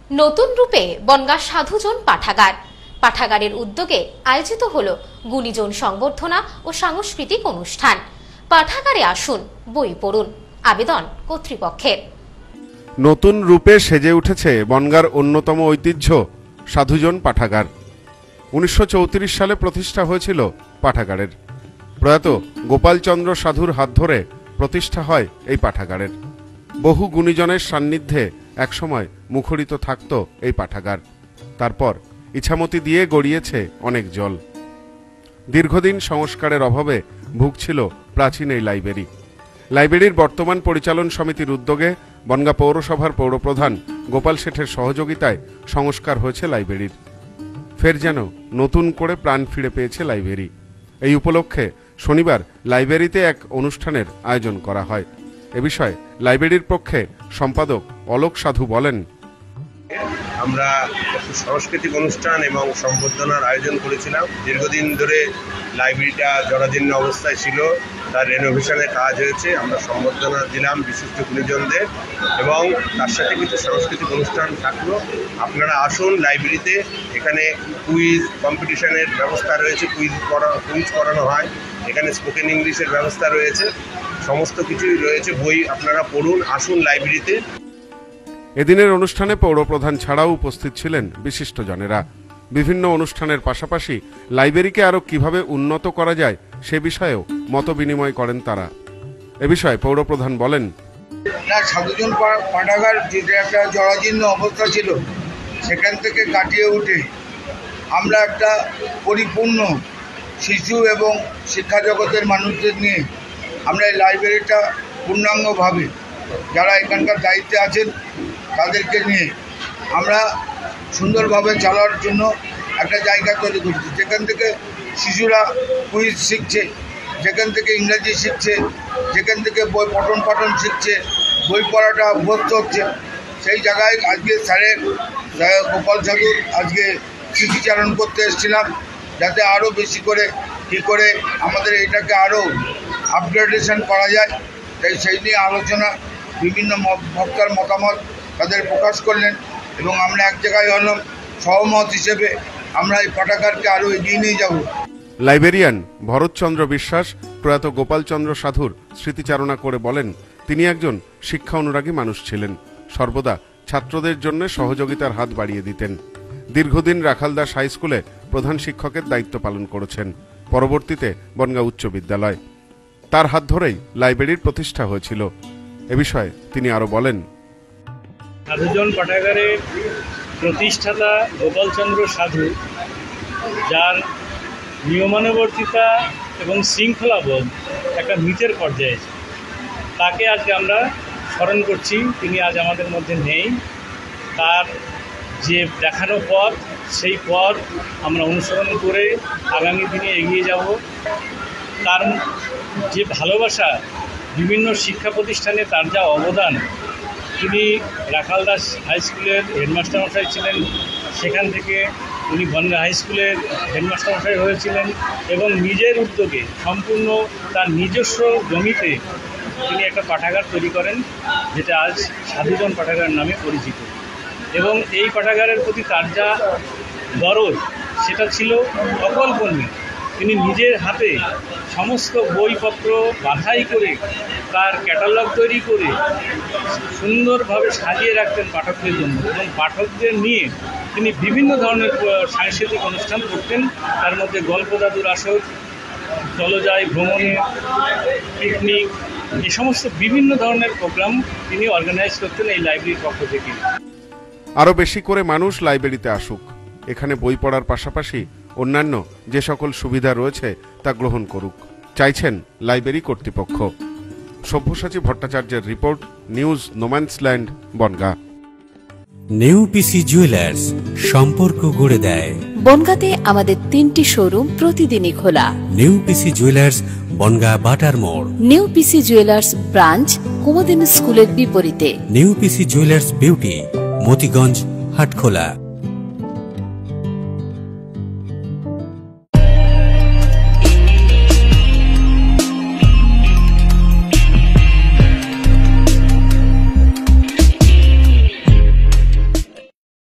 নতুন রূপে বনগাঁ সাধুজন পাঠাগার। পাঠাগারের উদ্যোগে আয়োজিত হল গুণীজন সংবর্ধনা ও সাংস্কৃতিক অনুষ্ঠান। পাঠাগারে আসুন, বই পড়ুন, আবেদন কর্তৃপক্ষের। নতুন রূপে সেজে উঠেছে বনগাঁর অন্যতম ঐতিহ্য সাধুজন পাঠাগার। 1934 সালে প্রতিষ্ঠা হয়েছিল পাঠাগারের। প্রয়াত গোপালচন্দ্র সাধুর হাত ধরে প্রতিষ্ঠা হয় এই পাঠাগারের। বহু গুণীজনের সান্নিধ্যে একসময় মুখরিত থাকত এই পাঠাগার। তারপর ইছামতি দিয়ে গড়িয়েছে অনেক জল। দীর্ঘদিন সংস্কারের অভাবে ভুগছিল প্রাচীন এই লাইব্রেরি। লাইব্রেরির বর্তমান পরিচালন সমিতির উদ্যোগে বনগাঁ পৌরসভার পৌরপ্রধান গোপাল শেঠের সহযোগিতায় সংস্কার হয়েছে লাইব্রেরির। ফের যেন নতুন করে প্রাণ ফিরে পেয়েছে লাইব্রেরি। এই উপলক্ষে শনিবার লাইব্রেরিতে এক অনুষ্ঠানের আয়োজন করা হয়। এ বিষয়ে লাইব্রেরির পক্ষে সম্পাদক অলোক সাধু বলেন, আমরা সাংস্কৃতিক অনুষ্ঠান এবং সম্বর্ধনার আয়োজন করেছিলাম। দীর্ঘদিন ধরে লাইব্রেরিটা জরাজীর্ণ অবস্থায় ছিল, তার রেনোভেশনের কাজ হয়েছে। আমরা সম্বর্ধনা দিলাম বিশিষ্ট গুণীজনদের এবং তার সাথে কিছু সাংস্কৃতিক অনুষ্ঠান থাকলো। আপনারা আসুন লাইব্রেরিতে, এখানে কুইজ কম্পিটিশনের ব্যবস্থা রয়েছে, কুইজ করানো হয়, এখানে স্পোকেন ইংলিশের ব্যবস্থা রয়েছে, সমস্ত কিছুই রয়েছে। বই আপনারা পড়ুন, আসুন লাইব্রেরিতে। এদিনের অনুষ্ঠানে পৌরপ্রধান ছাড়াও উপস্থিত ছিলেন বিশিষ্টজনেরা। বিভিন্ন অনুষ্ঠানের পাশাপাশি লাইব্রেরিকে আরও কিভাবে উন্নত করা যায় সে বিষয়েও মত বিনিময় করেন তারা। এ বিষয়ে পৌরপ্রধান বলেন, সাধুজন পাঠাগার যেটা একটা জরাজীর্ণ অবস্থা ছিল, সেখান থেকে কাটিয়ে উঠে আমরা একটা পরিপূর্ণ শিশু এবং শিক্ষা জগতের মানুষদের নিয়ে আমরা এই লাইব্রেরিটা পূর্ণাঙ্গভাবে যারা এখানকার দায়িত্বে আছেন তাদেরকে নিয়ে আমরা সুন্দরভাবে চালার জন্য একটা জায়গা তৈরি করছি, যেখান থেকে শিশুরা কুইজ শিখছে, যেখান থেকে ইংরেজি শিখছে, যেখান থেকে বই পঠন পাঠন শিখছে, বই পড়াটা অভ্যস্ত হচ্ছে। সেই জায়গায় আজকে স্যারের গোপাল সাধুর আজকে স্মৃতিচারণ করতে এসেছিলাম, যাতে আরও বেশি করে কী করে আমাদের এটাকে আরও আপগ্রেডেশন করা যায়। তাই সেই নিয়ে আলোচনা, বিভিন্ন বক্তার মতামত তাদের প্রকাশ করলেন এবং আমরা এক জায়গায় হলাম, সহমত হিসেবে আমরা এই পাঠাগারকে আরও এগিয়ে নিয়ে যাব। লাইব্রেরিয়ান ভরতচন্দ্র বিশ্বাস প্রয়াত গোপালচন্দ্র সাধুর স্মৃতিচারণা করে বলেন, তিনি একজন শিক্ষা অনুরাগী মানুষ ছিলেন। সর্বদা ছাত্রদের জন্য সহযোগিতার হাত বাড়িয়ে দিতেন। দীর্ঘদিন রাখালদাস হাই স্কুলে প্রধান শিক্ষকের দায়িত্ব পালন করেছেন, পরবর্তীতে বনগাঁ উচ্চ বিদ্যালয়। তার হাত ধরেই লাইব্রেরির প্রতিষ্ঠা হয়েছিল। এ বিষয়ে তিনি আরো বলেন, সাধুজন পাঠাগারের প্রতিষ্ঠাতা গোপালচন্দ্র সাধু, যার নিয়মানুবর্তিতা এবং শৃঙ্খলাবোধ একটা নিচের পর্যায়ে, তাকে আজকে আমরা স্মরণ করছি। তিনি আজ আমাদের মধ্যে নেই। তার যে দেখানো পথ, সেই পথ আমরা অনুসরণ করে আগামী দিনে এগিয়ে যাব। তার যে ভালোবাসা, বিভিন্ন শিক্ষা প্রতিষ্ঠানে তার যা অবদান, তিনি রাখালদাস হাই স্কুলের হেডমাস্টারমশাই ছিলেন, সেখান থেকে উনি বনগাঁ হাই স্কুলের হেডমাস্টারমশাই হয়েছিলেন এবং নিজের উদ্যোগে সম্পূর্ণ তার নিজস্ব জমিতে তিনি একটা পাঠাগার তৈরি করেন, যেটা আজ সাধুজন পাঠাগার নামে পরিচিত। এবং এই পাঠাগারের প্রতি তার যা দরদ, সেটা ছিল অকল্পনীয়। তিনি নিজের হাতে সমস্ত বইপত্র বাছাই করে তার ক্যাটালগ তৈরি করে সুন্দরভাবে সাজিয়ে রাখতেন পাঠকদের জন্য, এবং পাঠকদের নিয়ে তিনি বিভিন্ন ধরনের সাংস্কৃতিক অনুষ্ঠান করতেন। তার মধ্যে গল্প জাদুর আসর, চলযায় ভ্রমণে, পিকনিক, এই সমস্ত বিভিন্ন ধরনের প্রোগ্রাম তিনি অর্গানাইজ করতেন এই লাইব্রেরির পক্ষ থেকে। আরো বেশি করে মানুষ লাইব্রেরিতে আসুক, এখানে বই পড়ার পাশাপাশি অন্যান্য যে সকল সুবিধা রয়েছে তা গ্রহণ করুক, চাইছেন লাইব্রেরি কর্তৃপক্ষ। সব্যসাচী ভট্টাচার্যের রিপোর্ট, নিউজ নোম্যান্সল্যান্ড, বনগাঁ। নেউপিসি জুয়েলার্স, সম্পর্ক গড়ে দেয়। বনগাঁতে আমাদের 3টি শোরুম প্রতিদিনই খোলা। নেউপিসি জুয়েলার্স, বনগাঁ বাটার মোড়। নেউপিসি জুয়েলার্স ব্রাঞ্চ কুমুদিনী স্কুলের বিপরীতে। নেউপিসি জুয়েলার্স বিউটি, মতিগঞ্জ, হাটখোলা।